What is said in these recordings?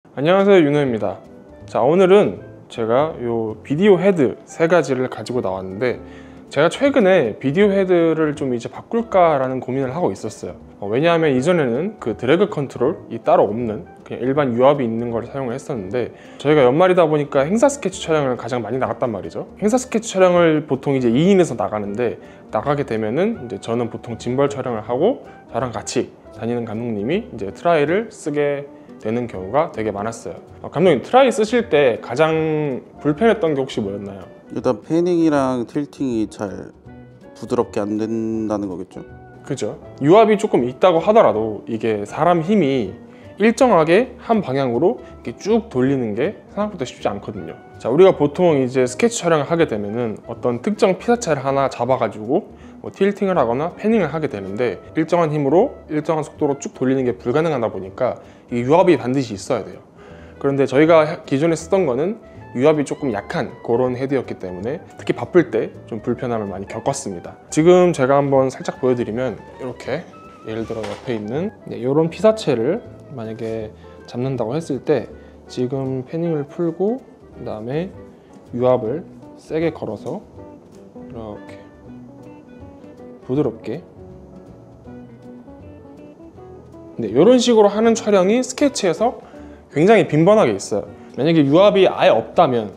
안녕하세요, 윤호입니다. 자, 오늘은 제가 요 비디오 헤드 3가지를 가지고 나왔는데, 제가 최근에 비디오 헤드를 좀 이제 바꿀까라는 고민을 하고 있었어요. 왜냐하면 이전에는 그 드래그 컨트롤이 따로 없는 그냥 일반 유압이 있는 걸 사용을 했었는데, 저희가 연말이다 보니까 행사 스케치 촬영을 가장 많이 나갔단 말이죠. 행사 스케치 촬영을 보통 이제 2인에서 나가는데, 나가게 되면은 이제 저는 보통 짐벌 촬영을 하고 저랑 같이 다니는 감독님이 이제 트라이를 쓰게 되는 경우가 되게 많았어요. 감독님, 트라이 쓰실 때 가장 불편했던 게 혹시 뭐였나요? 일단 패닝이랑 틸팅이 잘 부드럽게 안 된다는 거겠죠? 그죠? 유압이 조금 있다고 하더라도 이게 사람 힘이 일정하게 한 방향으로 이렇게 쭉 돌리는 게 생각보다 쉽지 않거든요. 자, 우리가 보통 이제 스케치 촬영을 하게 되면은 어떤 특정 피사체를 하나 잡아가지고 틸팅을 하거나 패닝을 하게 되는데, 일정한 힘으로 일정한 속도로 쭉 돌리는 게 불가능하다 보니까 이 유압이 반드시 있어야 돼요. 그런데 저희가 기존에 쓰던 거는 유압이 조금 약한 그런 헤드였기 때문에 특히 바쁠 때 좀 불편함을 많이 겪었습니다. 지금 제가 한번 살짝 보여드리면, 이렇게 예를 들어 옆에 있는 이런 피사체를 만약에 잡는다고 했을 때, 지금 패닝을 풀고 그 다음에 유압을 세게 걸어서 이렇게 부드럽게 이런 식으로 하는 촬영이 스케치에서 굉장히 빈번하게 있어요. 만약에 유압이 아예 없다면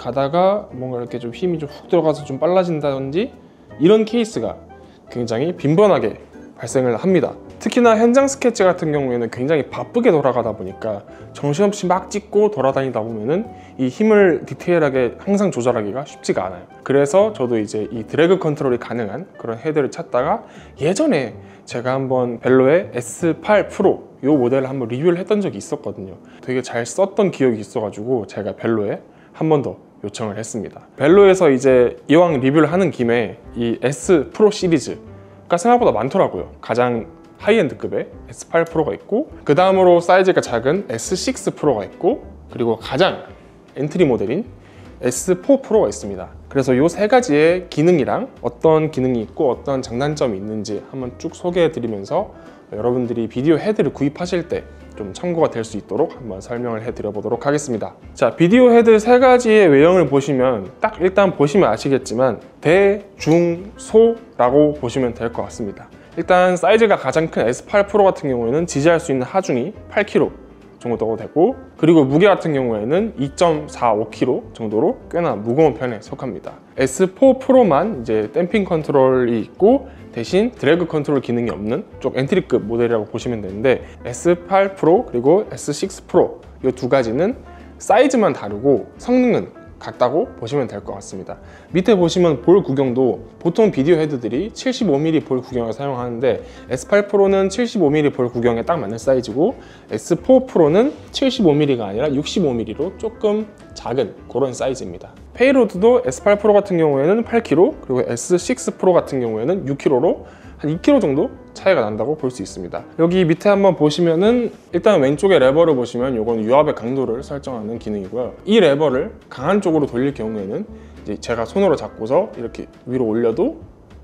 가다가 뭔가 이렇게 좀 힘이 좀 훅 들어가서 좀 빨라진다든지, 이런 케이스가 굉장히 빈번하게 발생을 합니다. 특히나 현장 스케치 같은 경우에는 굉장히 바쁘게 돌아가다 보니까 정신없이 막 찍고 돌아다니다 보면은 이 힘을 디테일하게 항상 조절하기가 쉽지가 않아요. 그래서 저도 이제 이 드래그 컨트롤이 가능한 그런 헤드를 찾다가, 예전에 제가 한번 벨로의 S8 프로 이 모델을 한번 리뷰를 했던 적이 있었거든요. 되게 잘 썼던 기억이 있어가지고 제가 벨로에 한 번 더 요청을 했습니다. 벨로에서 이제 이왕 리뷰를 하는 김에 이 S 프로 시리즈가 생각보다 많더라고요. 가장 하이엔드급의 S8 프로가 있고, 그 다음으로 사이즈가 작은 S6 프로가 있고, 그리고 가장 엔트리 모델인 S4 프로가 있습니다. 그래서 이 3가지의 기능이랑 어떤 기능이 있고 어떤 장단점이 있는지 한번 쭉 소개해 드리면서 여러분들이 비디오 헤드를 구입하실 때 좀 참고가 될 수 있도록 한번 설명을 해 드려 보도록 하겠습니다. 자, 비디오 헤드 3가지의 외형을 보시면 딱 일단 보시면 아시겠지만 대, 중, 소라고 보시면 될 것 같습니다. 일단 사이즈가 가장 큰 S8 프로 같은 경우에는 지지할 수 있는 하중이 8kg 정도 되고, 그리고 무게 같은 경우에는 2.45kg 정도로 꽤나 무거운 편에 속합니다. S4 프로만 이제 댐핑 컨트롤이 있고 대신 드래그 컨트롤 기능이 없는 쪽 엔트리급 모델이라고 보시면 되는데, S8 프로 그리고 S6 프로 이 2가지는 사이즈만 다르고 성능은 같다고 보시면 될 것 같습니다. 밑에 보시면 볼 구경도 보통 비디오 헤드들이 75mm 볼 구경을 사용하는데, S8 프로는 75mm 볼 구경에 딱 맞는 사이즈고, S4 프로는 75mm가 아니라 65mm로 조금 작은 그런 사이즈입니다. 페이로드도 S8 프로 같은 경우에는 8kg, 그리고 S6 프로 같은 경우에는 6kg로 한 2kg 정도 차이가 난다고 볼 수 있습니다. 여기 밑에 한번 보시면은, 일단 왼쪽에 레버를 보시면 이건 유압의 강도를 설정하는 기능이고요. 이 레버를 강한 쪽으로 돌릴 경우에는 이제 제가 손으로 잡고서 이렇게 위로 올려도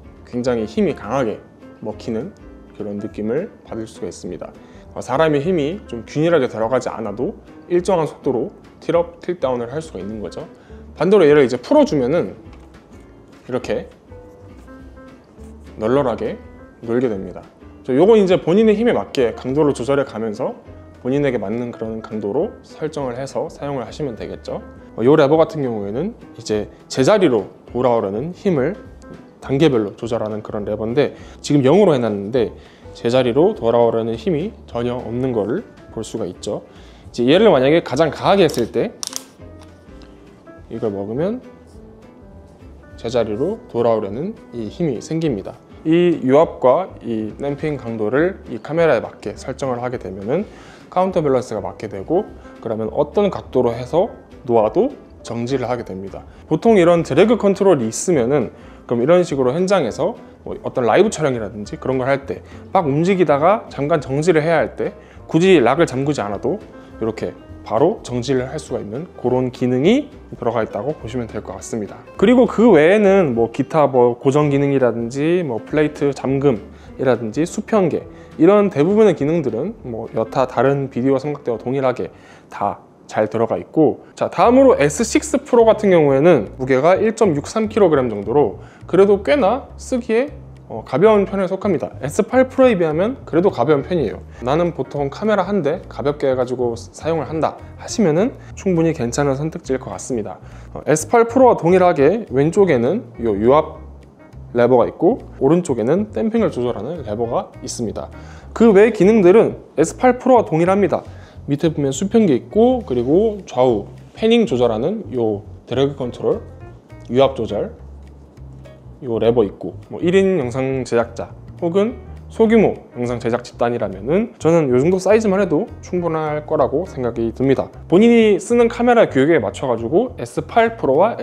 굉장히 힘이 강하게 먹히는 그런 느낌을 받을 수가 있습니다. 사람의 힘이 좀 균일하게 들어가지 않아도 일정한 속도로 틸업, 틸다운을 할 수가 있는 거죠. 반대로 얘를 이제 풀어주면은 이렇게 널널하게 놀게 됩니다. 요건 이제 본인의 힘에 맞게 강도를 조절해 가면서 본인에게 맞는 그런 강도로 설정을 해서 사용을 하시면 되겠죠. 이 레버 같은 경우에는 이제 제자리로 돌아오려는 힘을 단계별로 조절하는 그런 레버인데, 지금 0으로 해놨는데 제자리로 돌아오려는 힘이 전혀 없는 거를 볼 수가 있죠. 이제 얘를 만약에 가장 강하게 했을 때 이걸 먹으면 제자리로 돌아오려는 이 힘이 생깁니다. 이 유압과 이 댐핑 강도를 이 카메라에 맞게 설정을 하게 되면은 카운터 밸런스가 맞게 되고, 그러면 어떤 각도로 해서 놓아도 정지를 하게 됩니다. 보통 이런 드래그 컨트롤이 있으면은, 그럼 이런 식으로 현장에서 어떤 라이브 촬영이라든지 그런 걸 할 때 막 움직이다가 잠깐 정지를 해야 할 때 굳이 락을 잠그지 않아도 이렇게 바로 정지를 할 수가 있는 그런 기능이 들어가 있다고 보시면 될 것 같습니다. 그리고 그 외에는 기타 고정 기능이라든지 플레이트 잠금 이라든지 수평계, 이런 대부분의 기능들은 뭐 여타 다른 비디오 삼각대와 동일하게 다 잘 들어가 있고, 자 다음으로 S6 프로 같은 경우에는 무게가 1.63kg 정도로 그래도 꽤나 쓰기에 가벼운 편에 속합니다. S8 프로에 비하면 그래도 가벼운 편이에요. 나는 보통 카메라 한 대 가볍게 해가지고 사용을 한다 하시면은 충분히 괜찮은 선택지일 것 같습니다. S8 프로와 동일하게 왼쪽에는 이 유압 레버가 있고 오른쪽에는 댐핑을 조절하는 레버가 있습니다. 그 외 기능들은 S8 프로와 동일합니다. 밑에 보면 수평기 있고, 그리고 좌우 패닝 조절하는 요 드래그 컨트롤, 유압 조절, 요 레버 있고, 뭐 1인 영상 제작자 혹은 소규모 영상 제작 집단이라면은 저는 요 정도 사이즈만 해도 충분할 거라고 생각이 듭니다. 본인이 쓰는 카메라 규격에 맞춰가지고 S8 프로와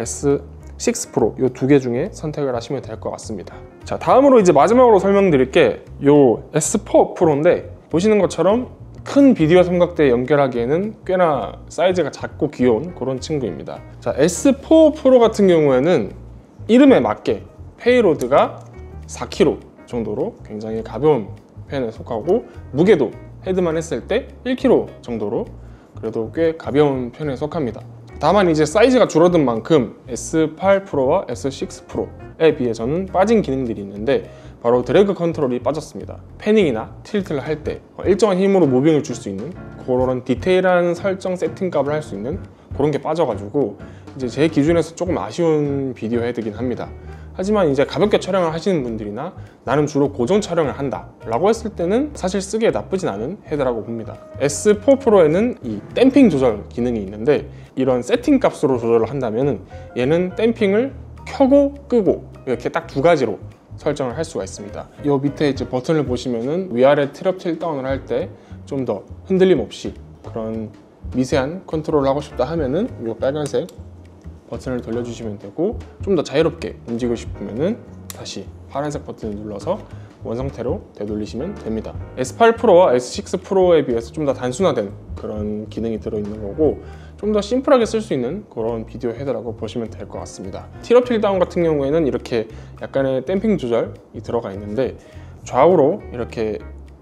S6 프로 요 두 개 중에 선택을 하시면 될 것 같습니다. 자 다음으로 이제 마지막으로 설명드릴 게 요 S4 프로인데, 보시는 것처럼 큰 비디오 삼각대에 연결하기에는 꽤나 사이즈가 작고 귀여운 그런 친구입니다. 자 S4 프로 같은 경우에는 이름에 맞게 페이로드가 4kg 정도로 굉장히 가벼운 편에 속하고, 무게도 헤드만 했을 때 1kg 정도로 그래도 꽤 가벼운 편에 속합니다. 다만 이제 사이즈가 줄어든 만큼 S8 프로와 S6 프로에 비해서는 빠진 기능들이 있는데, 바로 드래그 컨트롤이 빠졌습니다. 패닝이나 틸트를 할 때 일정한 힘으로 무빙을 줄 수 있는 그런 디테일한 설정 세팅 값을 할 수 있는 그런 게 빠져가지고 이제 제 기준에서 조금 아쉬운 비디오 헤드긴 합니다. 하지만 이제 가볍게 촬영을 하시는 분들이나 나는 주로 고정 촬영을 한다 라고 했을 때는 사실 쓰기에 나쁘진 않은 헤드라고 봅니다. S4 프로에는 이 댐핑 조절 기능이 있는데, 이런 세팅 값으로 조절을 한다면 얘는 댐핑을 켜고 끄고 이렇게 딱 두 가지로 설정을 할 수가 있습니다. 이 밑에 이제 버튼을 보시면은 위아래 트랩 틸다운을 할 때 좀 더 흔들림 없이 그런 미세한 컨트롤을 하고 싶다 하면은 이 빨간색 버튼을 돌려주시면 되고, 좀 더 자유롭게 움직이고 싶으면은 다시 파란색 버튼을 눌러서 원상태로 되돌리시면 됩니다. S8 프로와 S6 프로에 비해서 좀 더 단순화된 그런 기능이 들어있는 거고, 좀 더 심플하게 쓸 수 있는 그런 비디오 헤드라고 보시면 될 것 같습니다. 틸업 틸다운 같은 경우에는 이렇게 약간의 댐핑 조절이 들어가 있는데, 좌우로 이렇게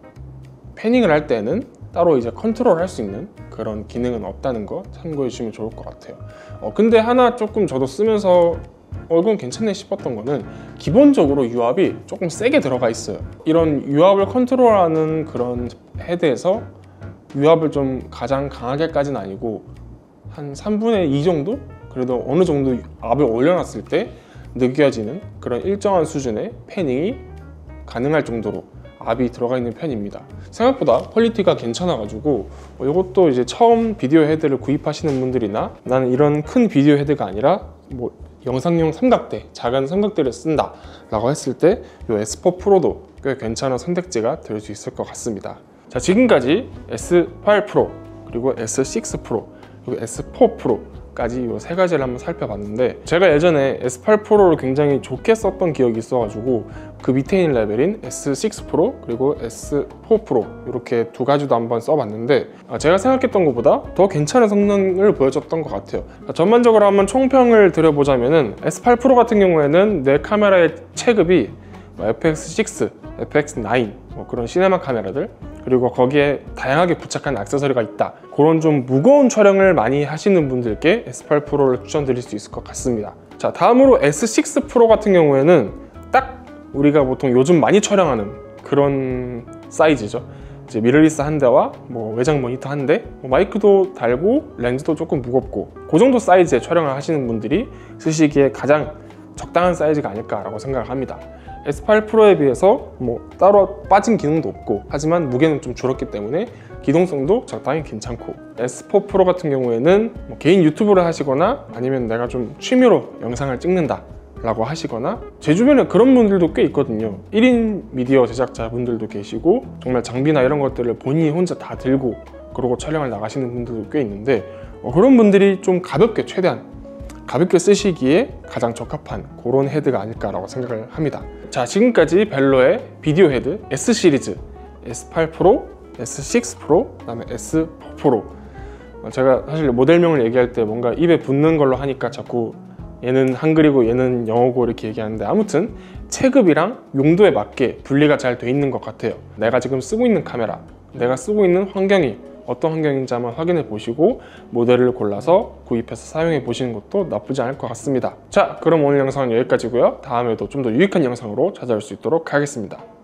패닝을 할 때는 따로 이제 컨트롤 할 수 있는 그런 기능은 없다는 거 참고해 주시면 좋을 것 같아요. 근데 하나 조금 저도 쓰면서 이건 괜찮네 싶었던 거는, 기본적으로 유압이 조금 세게 들어가 있어요. 이런 유압을 컨트롤하는 그런 헤드에서 유압을 좀 가장 강하게까지는 아니고 한 3분의 2 정도? 그래도 어느 정도 압을 올려놨을 때 느껴지는 그런 일정한 수준의 패닝이 가능할 정도로 압이 들어가 있는 편입니다. 생각보다 퀄리티가 괜찮아가지고 이것도 이제 처음 비디오 헤드를 구입하시는 분들이나 나는 이런 큰 비디오 헤드가 아니라 뭐 영상용 삼각대, 작은 삼각대를 쓴다 라고 했을 때 이 S4 프로도 꽤 괜찮은 선택지가 될 수 있을 것 같습니다. 자, 지금까지 S8 프로, 그리고 S6 프로, 그리고 S4 프로까지 이 세 가지를 한번 살펴봤는데, 제가 예전에 S8 프로를 굉장히 좋게 썼던 기억이 있어가지고 그 밑에 있는 레벨인 S6 프로 그리고 S4 프로 이렇게 두 가지도 한번 써봤는데, 제가 생각했던 것보다 더 괜찮은 성능을 보여줬던 것 같아요. 전반적으로 한번 총평을 드려보자면은 S8 프로 같은 경우에는 내 카메라의 체급이 FX6, FX9 뭐 그런 시네마 카메라들, 그리고 거기에 다양하게 부착한 액세서리가 있다, 그런 좀 무거운 촬영을 많이 하시는 분들께 S8 프로를 추천드릴 수 있을 것 같습니다. 자, 다음으로 S6 프로 같은 경우에는 딱 우리가 보통 요즘 많이 촬영하는 그런 사이즈죠. 이제 미러리스 한 대와 뭐 외장 모니터 한 대, 마이크도 달고 렌즈도 조금 무겁고 그 정도 사이즈의 촬영을 하시는 분들이 쓰시기에 가장 적당한 사이즈가 아닐까라고 생각을 합니다. S8 프로에 비해서 뭐 따로 빠진 기능도 없고, 하지만 무게는 좀 줄었기 때문에 기동성도 적당히 괜찮고, S4 프로 같은 경우에는 뭐 개인 유튜브를 하시거나 아니면 내가 좀 취미로 영상을 찍는다 라고 하시거나, 제 주변에 그런 분들도 꽤 있거든요. 1인 미디어 제작자분들도 계시고, 정말 장비나 이런 것들을 본인이 혼자 다 들고 그러고 촬영을 나가시는 분들도 꽤 있는데, 그런 분들이 좀 가볍게, 최대한 가볍게 쓰시기에 가장 적합한 그런 헤드가 아닐까라고 생각을 합니다. 자, 지금까지 벨로의 비디오 헤드 S 시리즈 S8 프로, S6 프로, 그다음에 S4 프로, 제가 사실 모델명을 얘기할 때 뭔가 입에 붙는 걸로 하니까 자꾸 얘는 한글이고 얘는 영어고 이렇게 얘기하는데, 아무튼 체급이랑 용도에 맞게 분리가 잘 돼 있는 것 같아요. 내가 지금 쓰고 있는 카메라, 내가 쓰고 있는 환경이 어떤 환경인지 한번 확인해 보시고 모델을 골라서 구입해서 사용해 보시는 것도 나쁘지 않을 것 같습니다. 자, 그럼 오늘 영상은 여기까지고요. 다음에도 좀 더 유익한 영상으로 찾아올 수 있도록 하겠습니다.